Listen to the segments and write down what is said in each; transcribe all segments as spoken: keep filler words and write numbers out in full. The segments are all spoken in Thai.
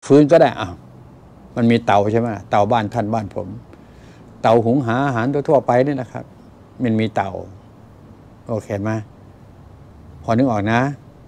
ฟืนก็ได้อ่ะมันมีเตาใช่ไหมเตาบ้านท่านบ้านผมเตาหุงหาอาหารทั่วๆไปนี่นะครับมันมีเตาโอเคไหมพอนึกออกนะ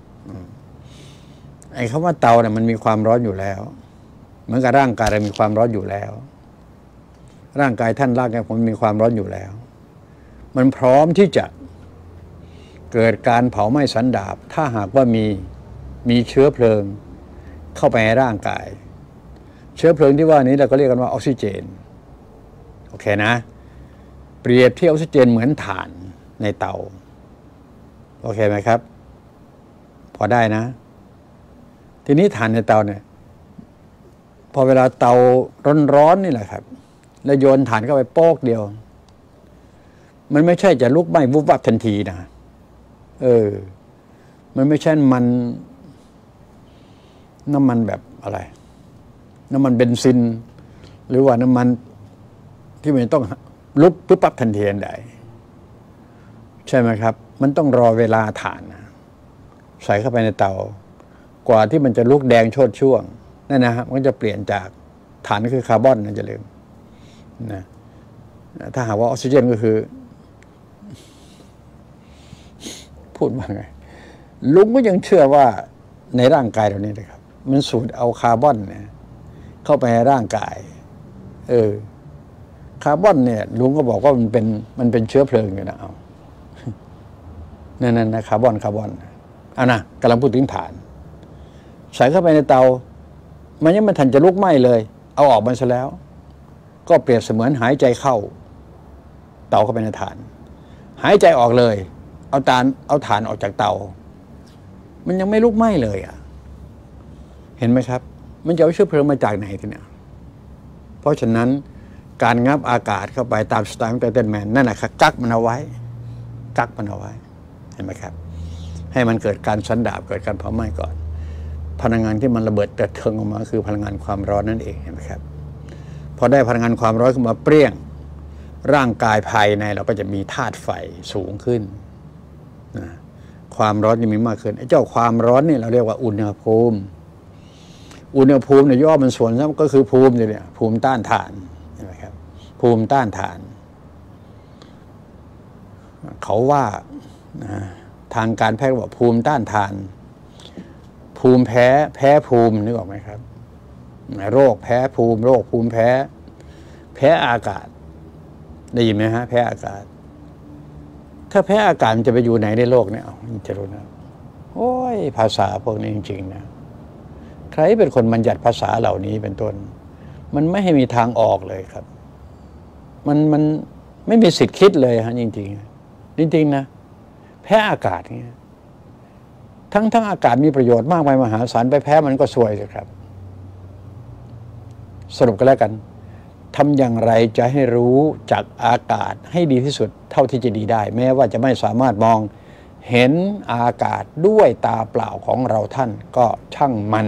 ไอ้คำว่าเตาเนี่ยมันมีความร้อนอยู่แล้วเหมือนกับร่างกายเรามีความร้อนอยู่แล้วร่างกายท่านร่างกายผมมีความร้อนอยู่แล้วมันพร้อมที่จะเกิดการเผาไหม้สันดาปถ้าหากว่ามีมีเชื้อเพลิงเข้าไปในร่างกายเชื้อเพลิงที่ว่านี้เราก็เรียกกันว่าออกซิเจนโอเคนะเปรียบเทียบออกซิเจนเหมือนถ่านในเตาโอเคไหมครับพอได้นะทีนี้ถ่านในเตาเนี่ยพอเวลาเตาร้อนๆนี่แหละครับแล้วโยนถ่านเข้าไปโป๊กเดียวมันไม่ใช่จะลุกไหม้วุบวับทันทีนะเออมันไม่ใช่มันน้ำมันแบบอะไรน้ำมันเบนซินหรือว่าน้ำมันที่มันต้องลุกปุ๊บปั๊บทันทีทันใดใช่ไหมครับมันต้องรอเวลาถ่านใส่เข้าไปในเตากว่าที่มันจะลุกแดงโชดช่วงนั่นนะฮะมันจะเปลี่ยนจากถ่านก็คือคาร์บอนนะจะลืมนะถ้าหากว่าออกซิเจนก็คือพูดว่าไงลุงก็ยังเชื่อว่าในร่างกายเรานี่นะครับมันสูดเอาคาร์บอนเนี่ยเข้าไปในร่างกายเออคาร์บอนเนี่ยลุงก็บอกว่ามันเป็นมันเป็นเชื้อเพลิงอยู่นะเอานั่นนะคาร์บอนคาร์บอนเอานะกำลังพูดถึงถ่านใส่เข้าไปในเตามันยังไม่ทันจะลุกไหม้เลยเอาออกมาซะแล้วก็เปรียบเสมือนหายใจเข้าเตาเข้าไปในถ่านหายใจออกเลยเอาถ่านเอาถ่านออกจากเตามันยังไม่ลุกไหม้เลยอ่ะเห็นไหมครับมันจะเอาเชื้อเพลิงมาจากไหนทีเนี้ยเพราะฉะนั้นการงับอากาศเข้าไปตามสไตล์ของไททันแมนนั่นแหละครับกักมันเอาไว้กักมันเอาไว้เห็นไหมครับให้มันเกิดการสันดาปเกิดการเผาไหม้ก่อนพลังงานที่มันระเบิดกระเทิงออกมาคือพลังงานความร้อนนั่นเองเห็นไหมครับพอได้พลังงานความร้อนขึ้นมาเปรี้ยงร่างกายภายในเราก็จะมีธาตุไฟสูงขึ้นนะความร้อนจะมีมากขึ้นไอ้เจ้าความร้อนนี่เราเรียกว่าอุณหภูมิอุณหภูมิเนี่ยย่อมันส่วนก็คือภูมิเนี่ยภูมิต้านทานเห็นไหมครับภูมิต้านทานเขาว่าทางการแพทย์บอกภูมิต้านทานภูมิแพ้แพ้ภูมินึกออกไหมครับโรคแพ้ภูมิโรคภูมิแพ้แพ้อากาศได้ยินไหมฮะแพ้อากาศถ้าแพ้อากาศมันจะไปอยู่ไหนในโลกเนี่ยมันจะรู้นะโอ้ยภาษาพวกนี้จริงๆนะใครเป็นคนบัญญัติภาษาเหล่านี้เป็นต้นมันไม่ให้มีทางออกเลยครับมันมันไม่มีสิทธิ์คิดเลยฮะจริงๆจริงๆนะแพ้อากาศเนี่ยทั้งทั้งอากาศมีประโยชน์มากมายมหาศาลไปแพ้มันก็ซวยสิครับสรุปกันแล้วกันทำอย่างไรจะให้รู้จากอากาศให้ดีที่สุดเท่าที่จะดีได้แม้ว่าจะไม่สามารถมองเห็นอากาศด้วยตาเปล่าของเราท่านก็ช่างมัน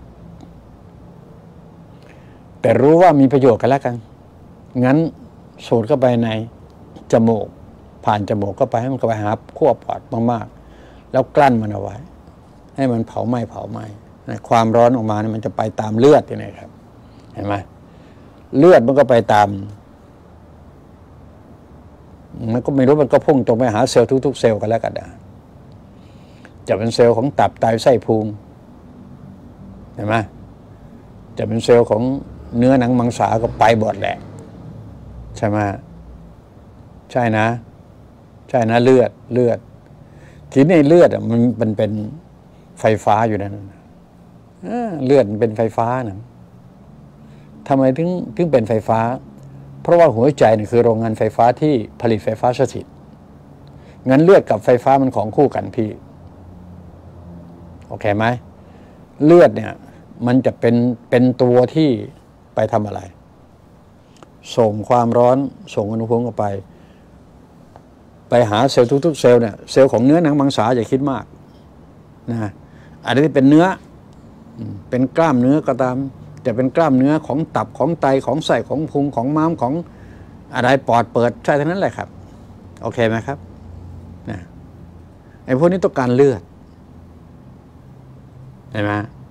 แต่รู้ว่ามีประโยชน์กันแล้วกันงั้นสูดเข้าไปในจมูกผ่านจมูกเข้าไปให้มันเข้าไปหาขั้วปอดมากๆแล้วกลั้นมันเอาไว้ให้มันเผาไหม้เผาไหม้ความร้อนออกมาเนี่ยมันจะไปตามเลือดยังไงครับเห็นไหมเลือดมันก็ไปตามมันก็ไม่รู้มันก็พุ่งตรงไปหาเซลล์ทุกๆเซลล์กันแล้วกันนะจะเป็นเซลล์ของตับไตไส้พุงเห็นไหมจะเป็นเซลล์ของเนื้อหนังมังสาก็ไปหมดแหละใช่ไหมใช่นะใช่นะเลือดเลือดทีนี้เลือดมันมันเป็นไฟฟ้าอยู่นั่นเลือดมันเป็นไฟฟ้านะทำไมถึงถึงเป็นไฟฟ้าเพราะว่าหัวใจนี่คือโรงงานไฟฟ้าที่ผลิตไฟฟ้าสถิตงั้นเลือดกับไฟฟ้ามันของคู่กันพี่โอเคไหมเลือดเนี่ยมันจะเป็นเป็นตัวที่ไปทำอะไรส่งความร้อนส่งอุณหภูมิเข้าไปไปหาเซลล์ทุกๆเซลล์เนี่ยเซลล์ของเนื้อหนังมังสาอย่าคิดมากนะอาจจะเป็นเนื้อเป็นกล้ามเนื้อก็ตามจะเป็นกล้ามเนื้อของตับของไตของไส้ของพุงของม้ามของอะไรปอดเปิดใช่ทั้งนั้นแหละครับโอเคไหมครับนะไอ้พวกนี้ต้องการเลือดเห็นไหม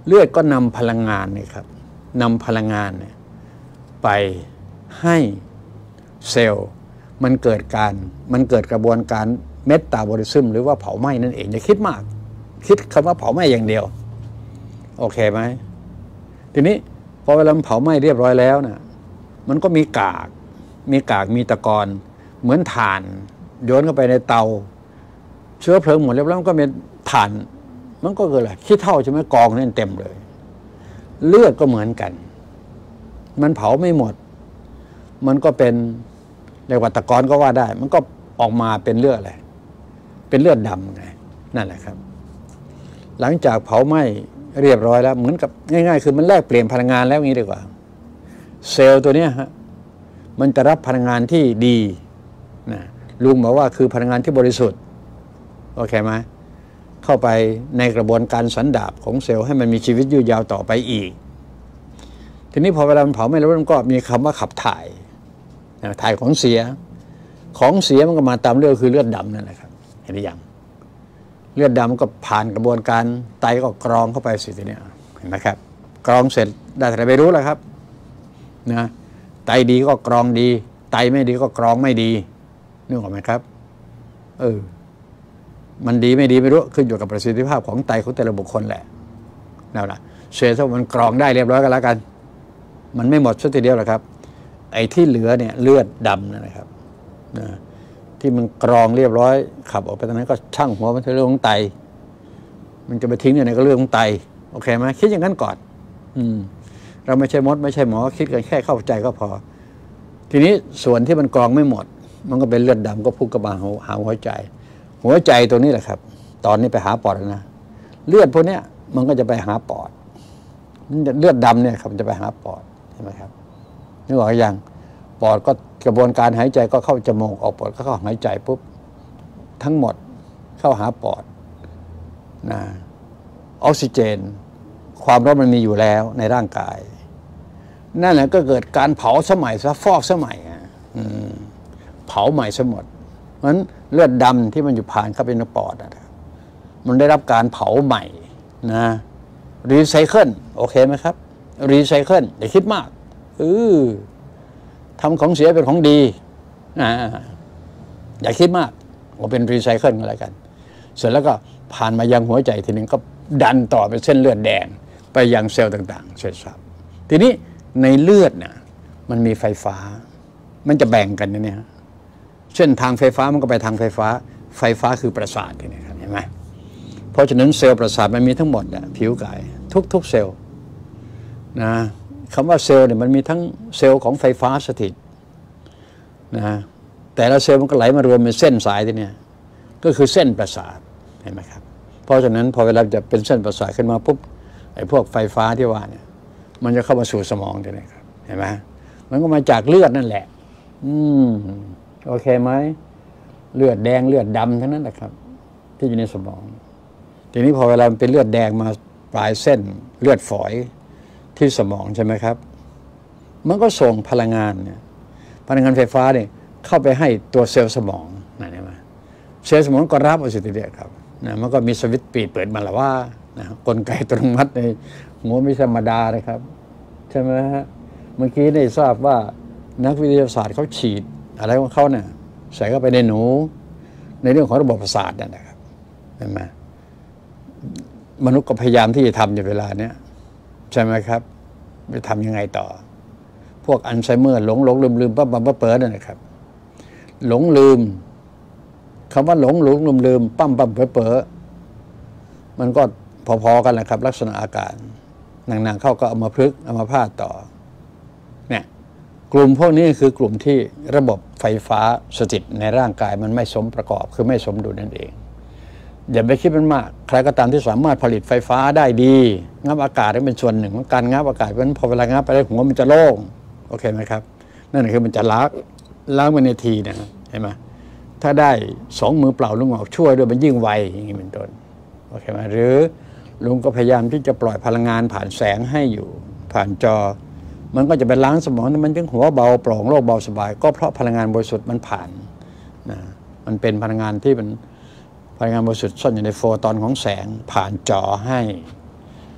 เลือดก็นำพลังงานเนี่ยครับนำพลังงานเนี่ยไปให้เซลล์มันเกิดการมันเกิดกระบวนการเมตาบอลิซึมหรือว่าเผาไหม้นั่นเองอย่าคิดมากคิดคำว่าเผาไหม้อย่างเดียวโอเคไหมทีนี้พอเวลาเผาไหม้เรียบร้อยแล้วนะมันก็มีกากมีกากมีตะกอนเหมือนถ่านโยนเข้าไปในเตาเชื้อเพลิงหมดแล้วแล้วมันก็เป็นถ่านมันก็เกิดอะไรขี้เถ้าใช่ไหมกองนั่นเต็มเลยเลือดก็เหมือนกันมันเผาไม่หมดมันก็เป็นเรียกว่าตะกอนก็ว่าได้มันก็ออกมาเป็นเลือดอะไรเป็นเลือดดำไงนั่นแหละครับหลังจากเผาไหม้เรียบร้อยแล้วเหมือนกับง่ายๆคือมันแลกเปลี่ยนพลังงานแล้วงี้ดีกว่าเซลล์ตัวนี้ฮะมันจะรับพลังงานที่ดีนะลุงบอกว่าคือพลังงานที่บริสุทธิ์โอเคไหมเข้าไปในกระบวนการสันดาปของเซลล์ให้มันมีชีวิตยืดยาวต่อไปอีกทีนี้พอเวลามันเผาไหม้แล้วมันก็มีคำว่าขับถ่ายถ่ายของเสียของเสียมันก็มาตามเลือดคือเลือดดำนั่นแหละครับเห็นหรือยังเลือดดำก็ผ่านกระบวนการไตก็กรองเข้าไปสิทีนี้เห็นไหมครับกรองเสร็จได้แต่ไม่รู้แล้วครับนะไตดีก็กรองดีไตไม่ดีก็กรองไม่ดีนึกออกไหมครับเออมันดีไม่ดีไม่รู้ขึ้นอยู่กับประสิทธิภาพของไตของแต่ละบุคคลแหละนั่นแหละเสียถ้ามันกรองได้เรียบร้อยก็แล้วกันมันไม่หมดสักทีเดียวหรอกครับไอ้ที่เหลือเนี่ยเลือดดำนะครับนะที่มันกรองเรียบร้อยขับออกไปตรงนั้นก็ช่างหัวมันเรื่องของไตมันจะไปทิ้งอยู่ไหนก็เรื่องของไตโอเคไหมคิดอย่างนั้นก่อนอืมเราไม่ใช่มดไม่ใช่หมอคิดกันแค่เข้าใจก็พอทีนี้ส่วนที่มันกรองไม่หมดมันก็เป็นเลือดดำก็พุ่งกระบาหาหัวใจหัวใจตัวนี้แหละครับตอนนี้ไปหาปอดนะเลือดพวกนี้มันก็จะไปหาปอดเลือดดำเนี่ยครับมันจะไปหาปอดใช่ไหมครับนึกออกยังปอดก็กระบวนการหายใจก็เข้าจมูกออกปอดก็เข้าหายใจปุ๊บทั้งหมดเข้าหาปอดนะออกซิเจนความร้อนมันมีอยู่แล้วในร่างกายนั่นแหละก็เกิดการเผาสมัยซะฟอกสมัยเผาใหม่สมดเพราะฉะนั้นเลือดดำที่มันอยู่ผ่านเข้าไปในปอดนะครับมันได้รับการเผาใหม่นะรีไซเคิลโอเคไหมครับรีไซเคิลอย่าคิดมากเออทำของเสียเป็นของดีอ่าอย่าคิดมากว่าเป็นรีไซเคิลอะไรกันเสร็จแล้วก็ผ่านมายังหัวใจทีนึงก็ดันต่อเป็นเส้นเลือดแดงไปยังเซลล์ต่างๆเสร็จสับทีนี้ในเลือดเนี่ยมันมีไฟฟ้ามันจะแบ่งกันเนี่ยเช่นทางไฟฟ้ามันก็ไปทางไฟฟ้าไฟฟ้าคือประสาททีนี้ครับเห็นไหมเพราะฉะนั้นเซลล์ประสาทมันมีทั้งหมดเนี่ยผิวกายทุกๆเซลล์นะคำว่าเซลล์เนี่ยมันมีทั้งเซลล์ของไฟฟ้าสถิตนะแต่ละเซลล์มันก็ไหลมารวมเป็นเส้นสายทีนี้ก็คือเส้นประสาทเห็นไหมครับเพราะฉะนั้นพอเวลาจะเป็นเส้นประสาทขึ้นมาปุ๊บไอ้พวกไฟฟ้าที่ว่าเนี่ยมันจะเข้ามาสู่สมองทีนี้ครับเห็นไหมมันก็มาจากเลือดนั่นแหละอืมโอเคไหมเลือดแดงเลือดดำทั้งนั้นแหละครับที่อยู่ในสมองทีนี้พอเวลามันเป็นเลือดแดงมาปลายเส้นเลือดฝอยที่สมองใช่ไหมครับมันก็ส่งพลังงานเนี่ยพลังงานไฟฟ้าเนี่ยเข้าไปให้ตัวเซลล์สมองนะเห็นไหมเซลล์สมองก็รับเอาสิทีเดียวครับนะมันก็มีสวิตช์ปิดเปิดมาแล้วว่านะกลไกอัตโนมัติในหัวไม่ธรรมดานะครับใช่ไหมฮะเมื่อกี้ได้ทราบว่านักวิทยาศาสตร์เขาฉีดอะไรของเขาเนี่ยใส่เข้าไปในหนูในเรื่องของระบบประสาทนั่นนะครับเห็นไหมมนุษย์ก็พยายามที่จะทำอยู่เวลาเนี้ยใช่ไหมครับจะทำยังไงต่อพวกอัลไซเมอร์หลงหลงลืมลืมปั๊บปั๊บปั๊บเปิดนั่นนะครับหลงลืมคำว่าหลงหลงลืมลืมปั๊มปั๊มเปิดเปิดมันก็พอๆกันแหละครับลักษณะอาการหนังๆเข้าก็เอามาพลึกเอามาพาดต่อเนี่ยกลุ่มพวกนี้คือกลุ่มที่ระบบไฟฟ้าสถิตในร่างกายมันไม่สมประกอบคือไม่สมดุลนั่นเองอย่าไปคิดมันมากใครก็ตามที่สามารถผลิตไฟฟ้าได้ดีงับอากาศได้เป็นส่วนหนึ่งของการงับอากาศเพราะฉะนั้นพอเวลางับไปแล้วหัวมันจะโล่งโอเคไหมครับนั่นคือมันจะล้างล้างไปในทีนะเห็นไหมถ้าได้สองมือเปล่าลุงออกช่วยด้วยมันยิ่งไวอย่างนี้เป็นต้นโอเคไหมหรือลุงก็พยายามที่จะปล่อยพลังงานผ่านแสงให้อยู่ผ่านจอมันก็จะไปล้างสมองมันจึงหัวเบาโปร่งโล่งเบาสบายก็เพราะพลังงานบริสุทธิ์มันผ่านนะมันเป็นพลังงานที่มันพลังงานบริสุทธิ์ซ่อนอยู่ในโฟตอนของแสงผ่านจอให้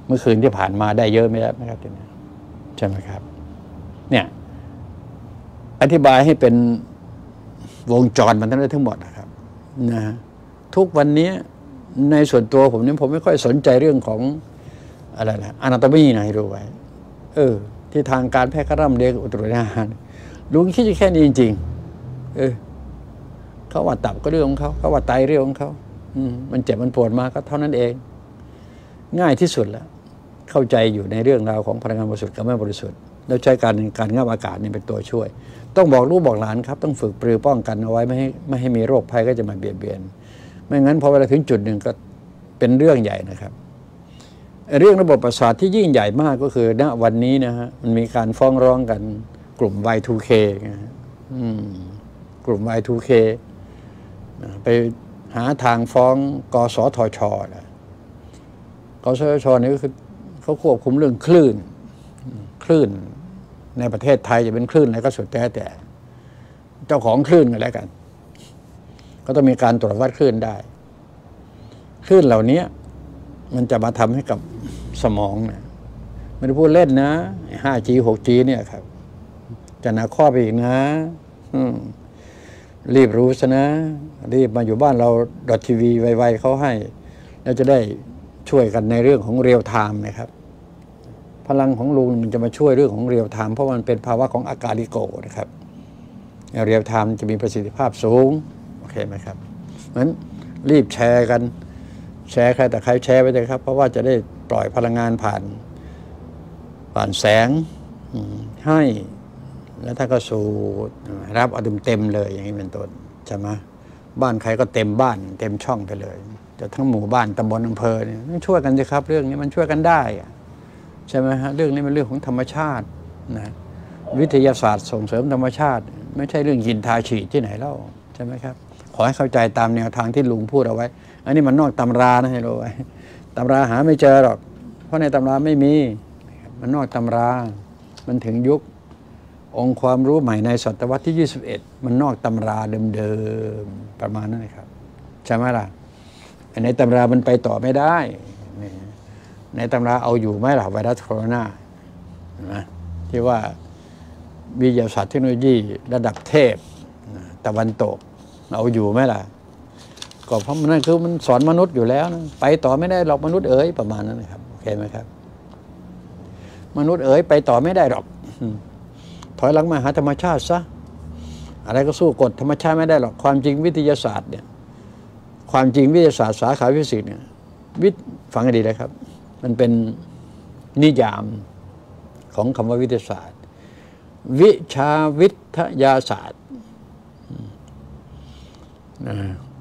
เมื่อคืนที่ผ่านมาได้เยอะไหมครับใช่ไหมครับเนี่ยอธิบายให้เป็นวงจรมันทั้งทั้งหมดนะครับนะทุกวันนี้ในส่วนตัวผมเนี่ยผมไม่ค่อยสนใจเรื่องของอะไรนะอนาโตมีนะให้รู้ไว้เออที่ทางการแพทย์ก็ร่ำเรียนอุตรุอาหารลุงคิดแค่นี้จริงๆเออเขาว่าตับก็เรื่องของเขาเขาว่าไตเรื่องของเขาอืมมันเจ็บมันปวดมาก็เท่านั้นเองง่ายที่สุดแล้วเข้าใจอยู่ในเรื่องราวของพลังงานบริสุทธิ์กับไม่บริสุทธิ์แล้วใช้การการงับอากาศนี่เป็นตัวช่วยต้องบอกลูกบอกหลานครับต้องฝึกปรือป้องกันเอาไว้ไม่ให้ไม่ให้มีโรคภัยก็จะมาเบียดเบียนไม่งั้นพอเวลาถึงจุดหนึ่งก็เป็นเรื่องใหญ่นะครับเรื่องระบบประสาทที่ยิ่งใหญ่มากก็คือณวันนี้นะฮะมันมีการฟ้องร้องกันกลุ่ม วาย ทู เค นะฮะกลุ่ม วาย ทู เค ไปหาทางฟ้องกสทชนะกสทชนี่ก็คือเขาควบคุมเรื่องคลื่นคลื่นในประเทศไทยจะเป็นคลื่นอะไรก็สุดแต่แต่เจ้าของคลื่นกันแล้วกันก็ต้องมีการตรวจวัดคลื่นได้คลื่นเหล่านี้มันจะมาทำให้กับสมองนะไม่ได้พูดเล่นนะ ห้าจี หกจี เนี่ยครับจะหนักข้อไปอีกนะรีบรู้ซะนะรีบมาอยู่บ้านเราดอททีวีไวๆเขาให้แล้วจะได้ช่วยกันในเรื่องของเรียลไทม์นะครับพลังของลุงมันจะมาช่วยเรื่องของเรียลไทม์เพราะมันเป็นภาวะของอากาลิโกนะครับเรียลไทม์จะมีประสิทธิภาพสูงโอเคไหมครับงั้นรีบแชร์กันแชร์ใครแต่ใครแชร์ไปเลยครับเพราะว่าจะได้ปล่อยพลังงานผ่านผ่านแสงให้แล้วถ้าก็สูดรับเอาเต็มเลยอย่างนี้เป็นต้นใช่ไหมบ้านใครก็เต็มบ้านเต็มช่องไปเลยจะทั้งหมู่บ้านตำบลอำเภอเนี่ยช่วยกันสิครับเรื่องนี้มันช่วยกันได้ใช่ไหมฮะเรื่องนี้เป็นเรื่องของธรรมชาตินะวิทยาศาสตร์ส่งเสริมธรรมชาติไม่ใช่เรื่องยินทาฉีดที่ไหนเล่าใช่ไหมครับขอให้เข้าใจตามแนวทางที่ลุงพูดเอาไว้อันนี้มันนอกตำรานะให้รู้ไว้ตำราหาไม่เจอหรอกเพราะในตำราไม่มีมันนอกตำรามันถึงยุคองค์ความรู้ใหม่ในศตวรรษที่ยี่สิบเอ็ดมันนอกตำราเดิมๆประมาณนั้นนะครับใช่ไหมล่ะในตำรามันไปต่อไม่ได้ในตำราเอาอยู่ไหมล่ะไวรัสโคโรนานะที่ว่าวิทยาศาสตร์เทคโนโลยีระดับเทพตะวันตกเอาอยู่ไหมล่ะก็เพราะมันนั่นคือมันสอนมนุษย์อยู่แล้วนะไปต่อไม่ได้หรอกมนุษย์เอ๋ยประมาณนั้นนะครับโอเคไหมครับมนุษย์เอ๋ยไปต่อไม่ได้หรอกถอยหลังมาหาธรรมชาติซะอะไรก็สู้กฎธรรมชาติไม่ได้หรอกความจริงวิทยาศาสตร์เนี่ยความจริงวิทยาศาสตร์สาขาฟิสิกส์เนี่ยวิทย์ฟังให้ดีเลยครับมันเป็นนิยามของคำว่าวิทยาศาสตร์วิชาวิทยาศาสตร์